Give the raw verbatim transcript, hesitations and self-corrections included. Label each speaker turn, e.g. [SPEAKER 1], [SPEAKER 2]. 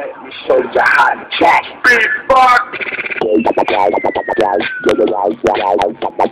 [SPEAKER 1] Let me show you how to jack. Beatbox.